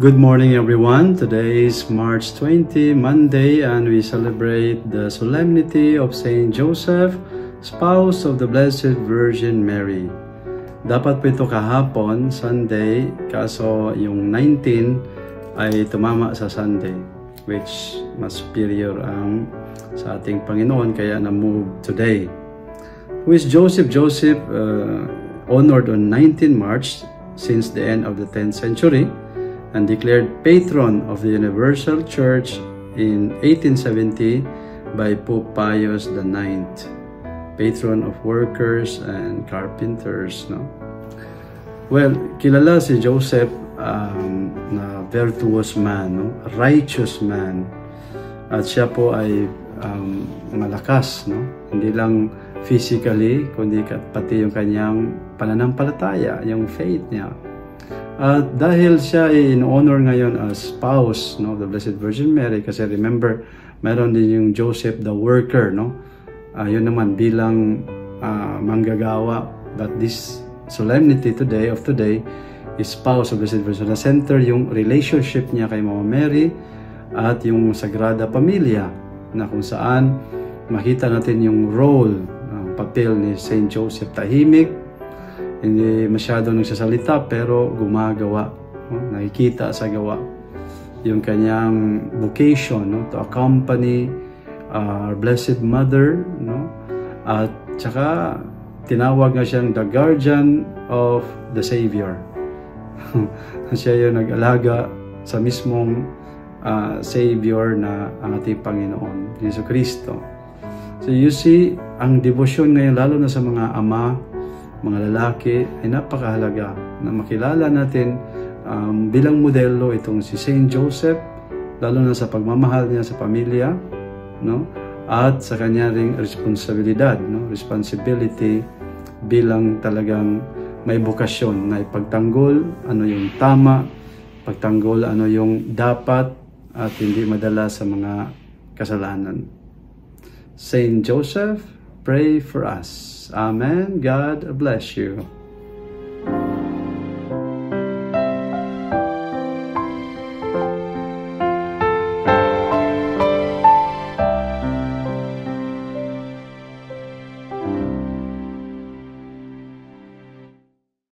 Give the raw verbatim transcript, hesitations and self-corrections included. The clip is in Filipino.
Good morning everyone. Today is March twentieth, Monday, and we celebrate the solemnity of Saint Joseph, spouse of the Blessed Virgin Mary. Dapat po ito kahapon, Sunday, kaso yung nineteen ay tumama sa Sunday, which mas superior ang sa ating Panginoon, kaya na-move today. Who is Joseph? Joseph uh, honored on nineteenth March since the end of the tenth century and declared patron of the Universal Church in eighteen seventy by Pope Pius the ninth, patron of workers and carpenters. No? Well, kilala si Joseph um, na virtuous man, no? Righteous man, at siya po ay um, malakas, no? Hindi lang physically, kundi pati yung kanyang pananampalataya, yung faith niya. At uh, dahil siya ay in-honor ngayon as spouse, no, the Blessed Virgin Mary, kasi remember, meron din yung Joseph the worker, no? Uh, yun naman bilang uh, manggagawa. But this solemnity today of today is spouse of the Blessed Virgin. Na center yung relationship niya kay Mama Mary at yung Sagrada Pamilya, na kung saan makita natin yung role, uh, papel ni Saint Joseph. Tahimik, hindi masyado nagsasalita, pero gumagawa, no? Nakikita sa gawa yung kanyang vocation, no? To accompany uh, our Blessed Mother, no? At saka tinawag nga siyang the guardian of the Savior. Siya yung nag-alaga sa mismong uh, Savior na ang ating Panginoon, Jesu Cristo. So you see, ang devotion ngayon, lalo na sa mga ama, mga lalaki, ay napakahalaga na makilala natin um, bilang modelo itong si Saint Joseph, lalo na sa pagmamahal niya sa pamilya, no? At sa kanya ring responsibilidad, no? Responsibility bilang talagang may bokasyon na ipagtanggol ano yung tama, pagtanggol ano yung dapat, at hindi madala sa mga kasalanan. Saint Joseph, pray for us. Amen. God bless you.